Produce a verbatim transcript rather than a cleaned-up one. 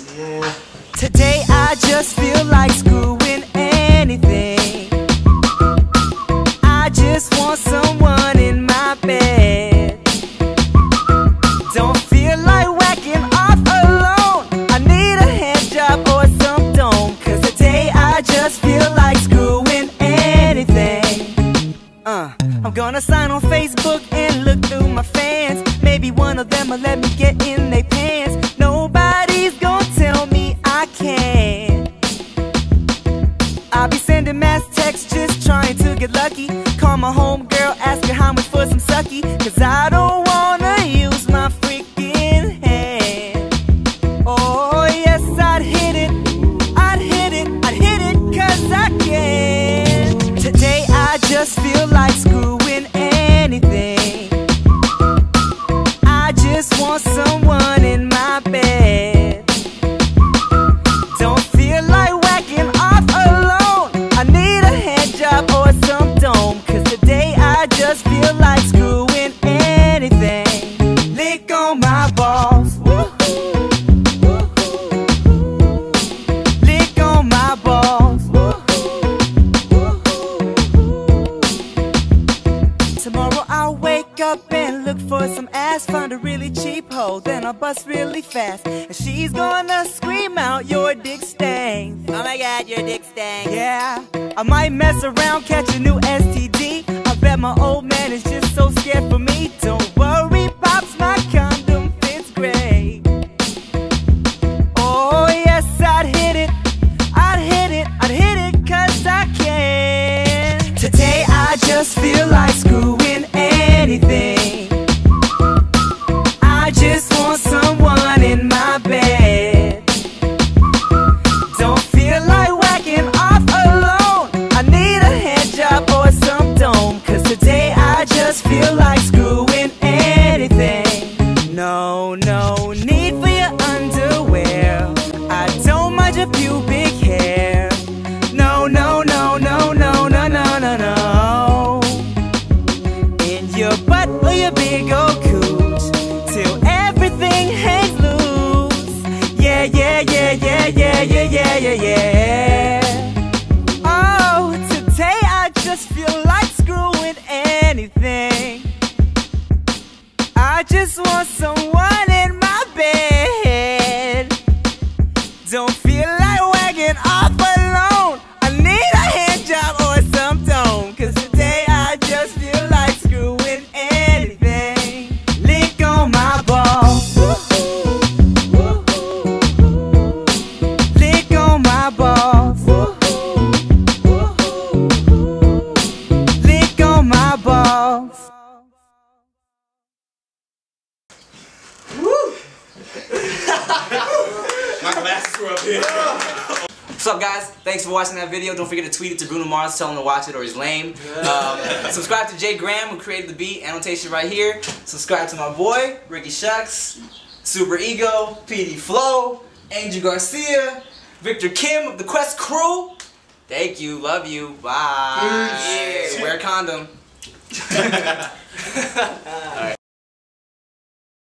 Yeah. Today I just feel like screwing anything. I just want someone in my bed. Don't feel like whacking off alone. I need a hand job or some dome. Cause today I just feel like screwing anything. Uh, I'm gonna sign on Facebook and look through my fans. Maybe one of them will let me get in their pants. Nobody's gonna tell me I can't. I'll be sending mass texts just trying to get lucky. Call my homegirl, ask her how much for some suckie. Cause I don't wanna use my freaking hand. Oh yes, I'd hit it, I'd hit it, I'd hit it cause I can. Today I just feel like screwing anything. I just want someone in my bed. Don't feel like whacking off alone. I need a hand job or some dome. Cause today I just feel like screwing anything. Lick on my balls. Lick on my balls. Tomorrow I'll wake up and look for some ass. Find a really cheap hoe, then I'll bust really fast. And she's gonna scream out, your dick stinks. Oh my god, your dick stinks. Yeah, I might mess around, catch a new S T D. I bet my old man is just so scared for me. Don't worry, Pops, my condom fits great. Oh yes, I'd hit it, I'd hit it, I'd hit it cause I can. Today I just feel like screwing anything. I just want someone in my bed. Don't feel like whacking off alone. I need a hand job or some dome. Cause today I just feel like screwing anything. No, no need for your underwear. I don't mind your pubic hair. No, no, no, no, no, no, no, no, no. In your butt or your big old cooch, till everything hangs loose. Yeah, yeah, yeah, yeah, yeah, yeah, yeah, yeah, yeah. Oh, today I just feel like screwing anything. I just want someone in my bed. Don't feel like wagging off alone. I need a hand job or some dome. Cause today I just feel like screwing anything. Lick on my balls. Lick on my balls. Lick on my balls. My glasses were up here. What's up, guys? Thanks for watching that video. Don't forget to tweet it to Bruno Mars, tell him to watch it or he's lame. Um, subscribe to J Gramm, who created the beat, annotation right here. Subscribe to my boy, Ricky Shucks, SuperEgo, PeedeeFlo, Angel Garcia, Victor Kim of the Quest crew. Thank you, love you, bye. Yeah, wear a condom.